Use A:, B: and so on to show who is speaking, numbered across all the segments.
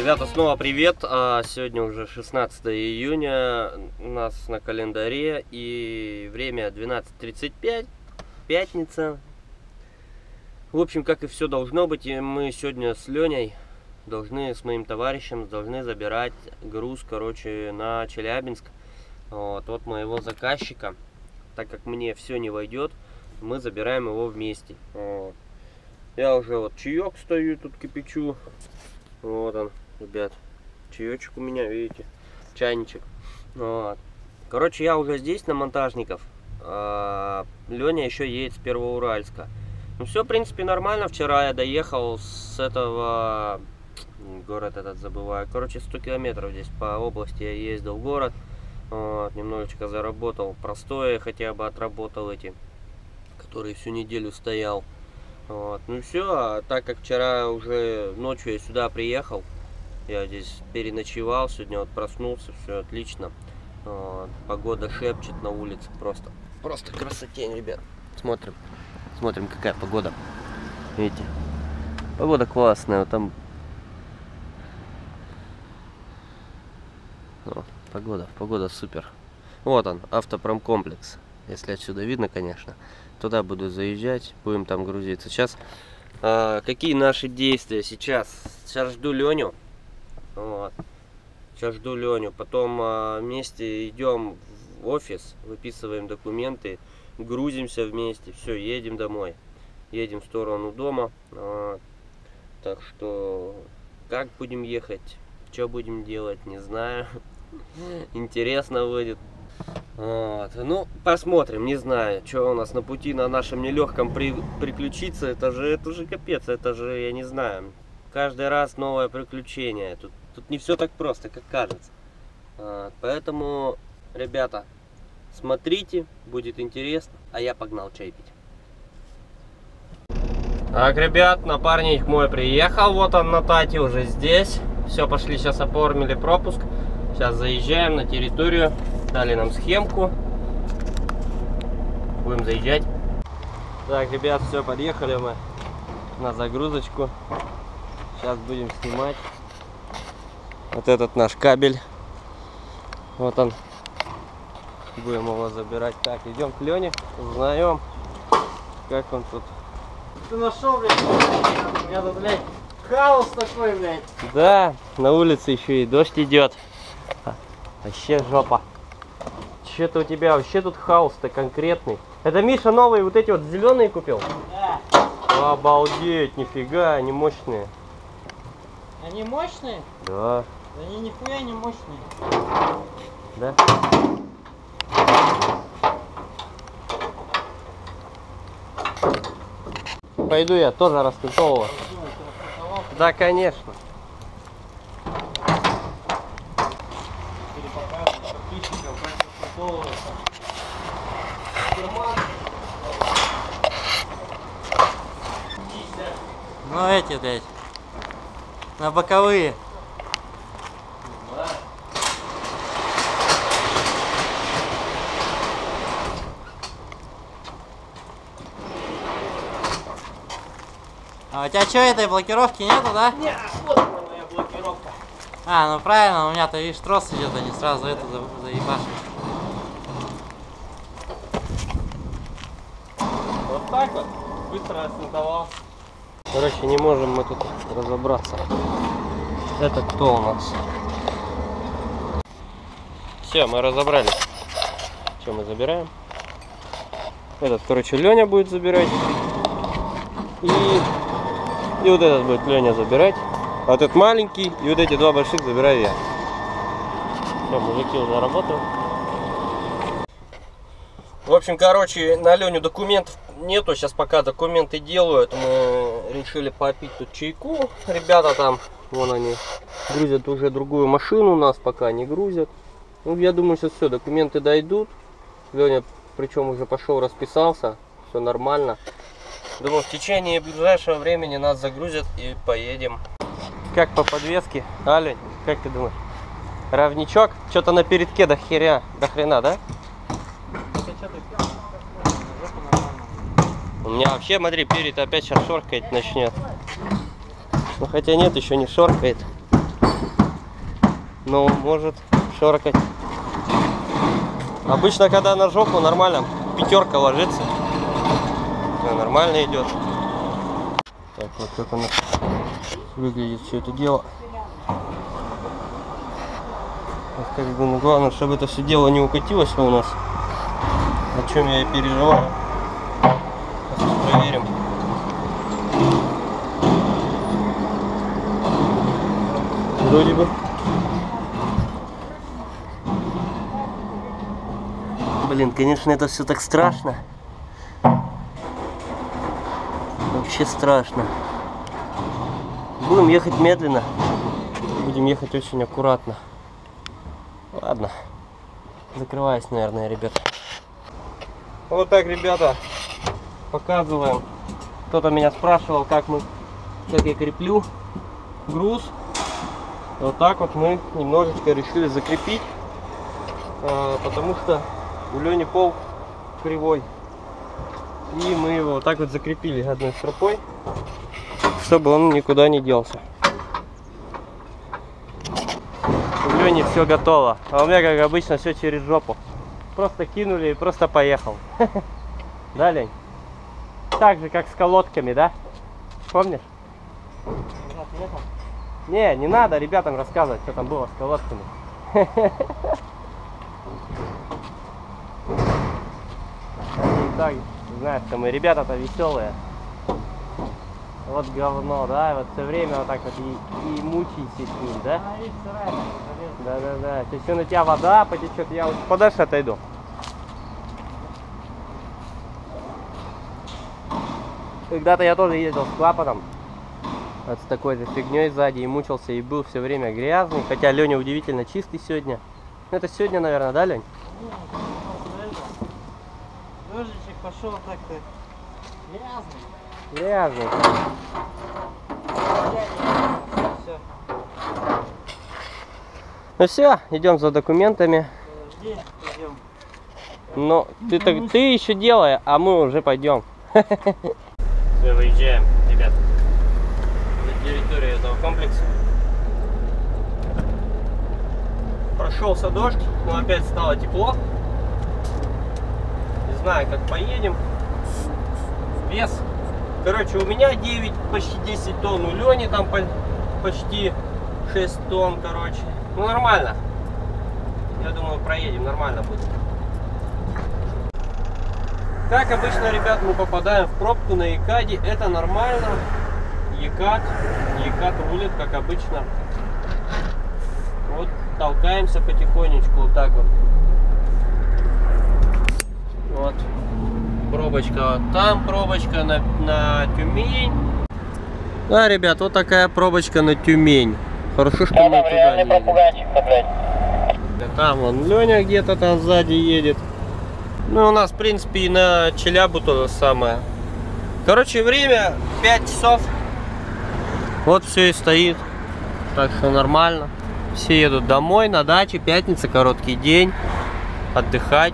A: Ребята, снова привет! Сегодня уже 16 июня у нас на календаре и время 12:35, пятница. В общем, как и все должно быть, и мы сегодня с Леней с моим товарищем должны забирать груз, на Челябинск. Вот моего заказчика. Так как мне все не войдет, мы забираем его вместе. Я уже чаек стою, тут кипячу. Вот он, ребят, чаечек у меня, видите, чайничек. Короче, я уже здесь на Монтажников. Леня еще едет с Первоуральска. Ну все, в принципе, нормально. Вчера я доехал с этого, город этот забываю. Короче, 100 километров здесь по области я ездил в город. Немножечко заработал простое, хотя бы отработал эти, которые всю неделю стоял. Ну все, так как вчера уже ночью я сюда приехал, я здесь переночевал, сегодня проснулся, все отлично. Погода шепчет на улице, просто красотень, ребят. Смотрим, какая погода. Видите, погода классная, там погода супер. Вот он, автопромкомплекс, если отсюда видно, конечно. Туда буду заезжать, будем там грузиться. Сейчас какие наши действия? Сейчас жду Леню. Сейчас жду Леню. Потом вместе идем в офис, выписываем документы, грузимся вместе. Все, едем домой. Едем в сторону дома. Так что как будем ехать, что будем делать, не знаю. Интересно будет. Ну, посмотрим, не знаю, что у нас на пути на нашем нелегком приключиться. Это же капец, это же, я не знаю, каждый раз новое приключение. Тут не все так просто, как кажется. Поэтому, ребята, смотрите, будет интересно. А я погнал чай пить. Так, ребят, напарник мой приехал. Вот он на Тате уже здесь. Все, пошли, сейчас оформили пропуск. Сейчас заезжаем на территорию. Дали нам схемку. Будем заезжать. Так, ребят, все, подъехали мы на загрузочку. Сейчас будем снимать вот этот наш кабель. Вот он. Будем его забирать. Так, идем к Лене, узнаем, как он тут.
B: Ты нашел, блядь? У меня тут, блядь, хаос такой, блядь.
A: Да, на улице еще и дождь идет. Вообще жопа. Что-то у тебя вообще тут хаос-то конкретный. Это Миша новые вот эти вот зеленые купил?
B: Да.
A: Обалдеть, нифига, они мощные.
B: Они мощные?
A: Да.
B: Да они нихуя не мощные.
A: Да? Пойду я тоже распутовывать. Да, конечно.
B: Ну эти, блядь, на боковые. А у тебя что, этой блокировки нету, да?
A: Нет, вот моя блокировка.
B: Ну правильно, у меня-то, видишь, трос идет, они сразу это заебашили.
A: Вот так вот, быстро рассунтовался. Короче, не можем мы тут разобраться. Это кто у нас? Все, мы разобрались. Что мы забираем? Этот, короче, Леня будет забирать. И вот этот будет Леня забирать. А вот этот маленький и вот эти два больших забираю я. Все, мужики уже работают. В общем, короче, на Леню документов нету. Сейчас пока документы делают. Мы решили попить тут чайку. Ребята там, вон они, грузят уже другую машину. У нас пока не грузят. Ну, я думаю, сейчас все, документы дойдут. Леня, причем уже пошел, расписался. Все нормально. Думаю, в течение ближайшего времени нас загрузят и поедем. Как по подвеске? А, Лень, как ты думаешь? Равничок? Что-то на передке до хрена, да? У меня вообще, смотри, перед опять сейчас шоркать начнет. Ну хотя нет, еще не шоркает. но может шоркать. Обычно, когда на жопу, нормально, пятерка ложится. Все нормально идет. Так, вот как у нас выглядит все это дело. Вот как бы, ну, главное, чтобы это все дело не укатилось у нас. О чем я и переживаю. Сейчас проверим. Вроде бы. Блин, конечно, это все так страшно. Вообще страшно. Будем ехать медленно. Будем ехать очень аккуратно. Ладно. Закрываюсь, наверное, ребята. Вот так, ребята, показываем. Кто-то меня спрашивал, как я креплю груз. Вот так вот мы немножечко решили закрепить, потому что у Лени пол кривой. И мы его вот так вот закрепили одной стропой, чтобы он никуда не делся. У Лени все готово, а у меня, как обычно, все через жопу. Просто кинули и просто поехал. Да, Лень? Так же, как с колодками, да? Помнишь? Не надо ребятам рассказывать, что там было с колодками. Они так знают, что мы ребята-то веселые. Вот говно, да? Вот все время вот так вот и мучайся с ним, да? Да. Если на тебя вода потечет, я вот подальше отойду. Когда-то я тоже ездил с клапаном. Вот с такой же фигней сзади и мучился, и был все время грязный. Хотя Леня удивительно чистый сегодня. Это сегодня, наверное, да, Лень?
B: Дождичек пошел так-то грязный.
A: Грязный.
B: Все.
A: Ну все, идем за документами.
B: Подожди, идем.
A: Но ты еще делай, а мы уже пойдем. Все, выезжаем, ребят, на территорию этого комплекса. Прошелся дождь, но опять стало тепло. Не знаю, как поедем. Вес. Короче, у меня 9, почти 10 тонн, у Лени там почти 6 тонн, короче. Ну, нормально. Я думаю, проедем, нормально будет. Как обычно, ребят, мы попадаем в пробку на Екаде. Это нормально. Екат рулит, как обычно. Вот, толкаемся потихонечку, вот так вот. Вот. Пробочка вот там, пробочка на Тюмень. Да, ребят, вот такая пробочка на Тюмень. Хорошо, что мы туда не едем. Там вон Леня где-то там сзади едет. Ну, у нас, в принципе, и на Челябу то же самое. Короче, время 5 часов. Вот все и стоит. Так что нормально. Все едут домой, на даче. Пятница, короткий день. Отдыхать.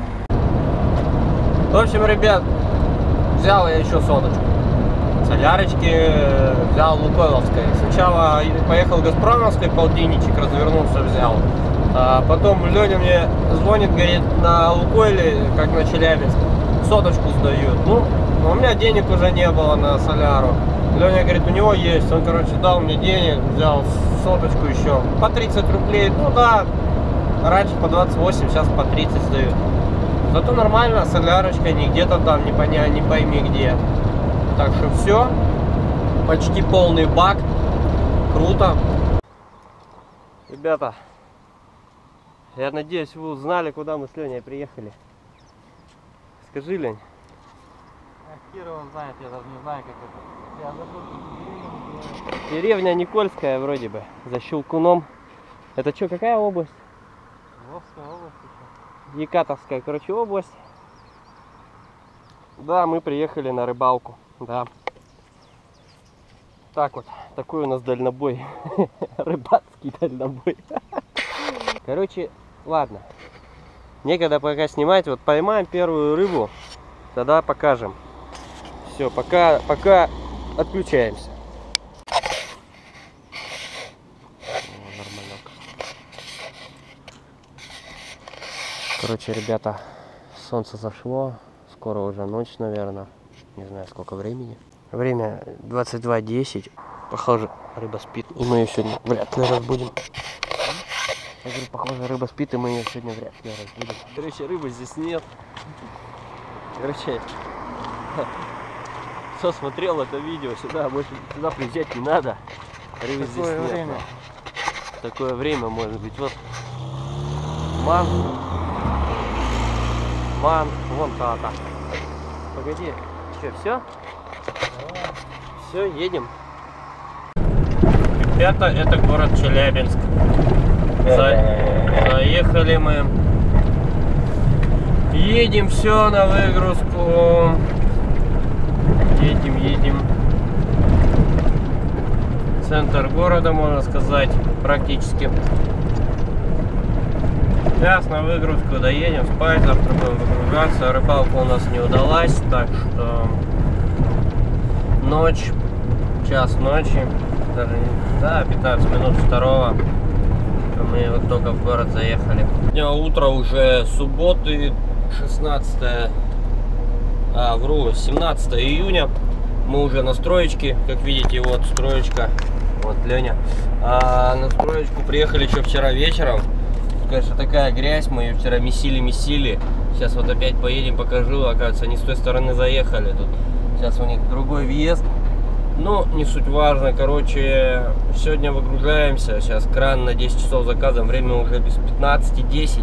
A: В общем, ребят, взял я еще соточку. Солярочки взял Лукойловской. Сначала поехал Газпромовской, полтинничек развернулся, взял. А потом Леня мне звонит, говорит, на Лукойле, как на Челябинск, соточку сдают. Ну, у меня денег уже не было на соляру. Леня говорит, у него есть. Он, короче, дал мне денег, взял соточку еще. По 30 рублей. Ну да, раньше по 28, сейчас по 30 сдают. Зато нормально, солярочка, не где-то там, не пойми где. Так что все. Почти полный бак. Круто. Ребята, я надеюсь, вы узнали, куда мы с Леней приехали. Скажи, Лень.
B: Кирова знает, я даже не знаю, как это. Я забыл,
A: Деревня Никольская вроде бы, за Щелкуном. Это что, какая область?
B: Львовская область еще.
A: Екатовская, короче, область. Да, мы приехали на рыбалку, да. Так вот, такой у нас дальнобой. Рыбацкий дальнобой. Короче, ладно. Некогда пока снимать. Вот поймаем первую рыбу, тогда покажем. Все, пока отключаемся. О, нормально. Короче, ребята, солнце зашло, скоро уже ночь, наверное. Не знаю, сколько времени. Время 22:10. Похоже, рыба спит, и мы ее сегодня вряд ли разбудим. Я говорю, похоже, рыба спит, и мы ее сегодня вряд ли разбудим. Короче, рыбы здесь нет. Короче, кто смотрел это видео, сюда больше сюда приезжать не надо. Рыбы здесь нет.
B: Время.
A: Такое время может быть. Вот ман, вон та. Погоди, что, все? Все, едем. Ребята, это город Челябинск. Заехали мы. Едем, все на выгрузку. Едем. Центр города, можно сказать, практически. Сейчас на выгрузку доедем спать, завтра будем выгружаться. Рыбалка у нас не удалась, так что ночь, час ночи, даже, да, 15 минут второго. Мы вот только в город заехали. Сегодня утро уже субботы, 17 июня. Мы уже на строечке, как видите, вот строечка, вот Леня. На строечку приехали еще вчера вечером. Конечно, такая грязь, мы ее вчера месили. Сейчас вот опять поедем, покажу. Оказывается, они с той стороны заехали. Тут сейчас у них другой въезд. Но не суть важно. Короче, сегодня выгружаемся. Сейчас кран на 10 часов заказом. Время уже без 15:10.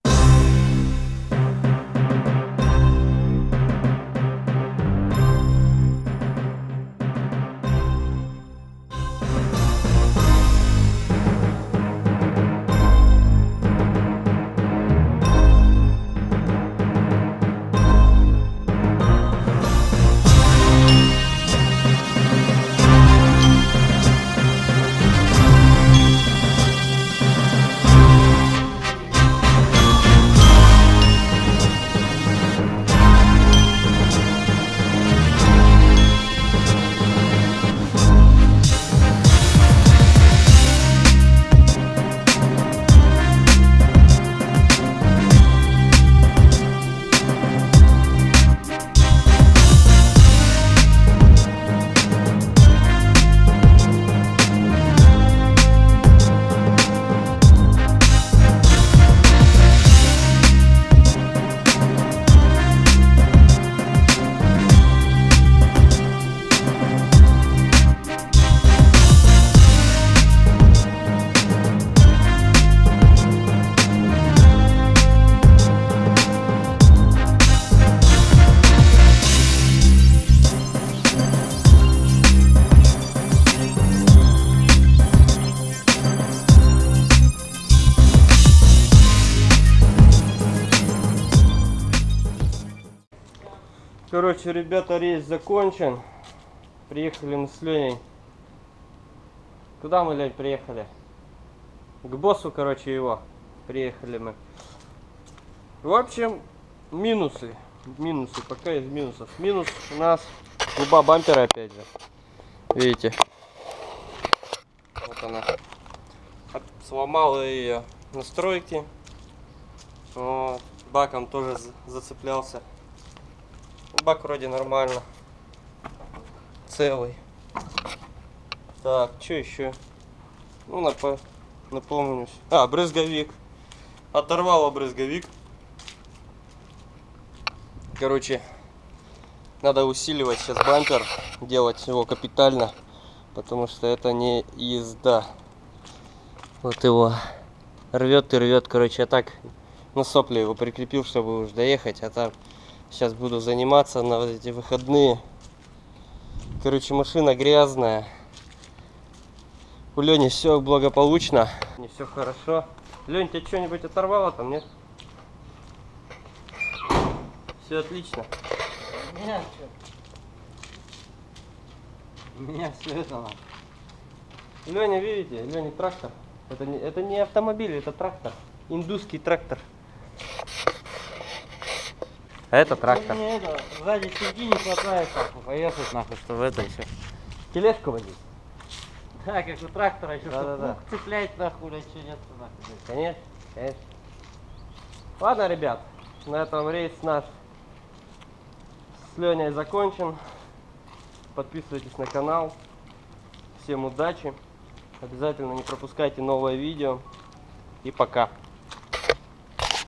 A: Короче, ребята, рейс закончен. Приехали мы с Леней. Куда мы, Лень, приехали? К боссу, короче, его. Приехали мы. В общем, минусы. Пока из минусов. Минус у нас губа бампера, опять же. Видите? Вот она. Сломала ее настройки. Вот. Баком тоже зацеплялся. Бак вроде нормально. Целый. Так, что еще? Ну, напомню. Брызговик. Оторвало брызговик. Короче, надо усиливать сейчас бампер. Делать его капитально. Потому что это не езда. Вот его рвет и рвет. Короче, я так на сопли его прикрепил, чтобы уж доехать. А там сейчас буду заниматься на вот эти выходные. Короче, машина грязная. У Лени все благополучно. Не все хорошо. Лень, тебе что-нибудь оторвало там, нет? Все отлично.
B: У меня все это надо.
A: Леня, видите? Леня, трактор. Это не автомобиль, это трактор. Индусский трактор. А это трактор.
B: Мне это, сзади сиди, не хватает нахуй, поехать нахуй, чтобы это еще.
A: Тележку водить.
B: Да, как у трактора еще,
A: Да.
B: цеплять нахуй, или что нет нахуй.
A: Конечно. Ладно, ребят, на этом рейс наш с Леней закончен. Подписывайтесь на канал. Всем удачи. Обязательно не пропускайте новое видео. И пока.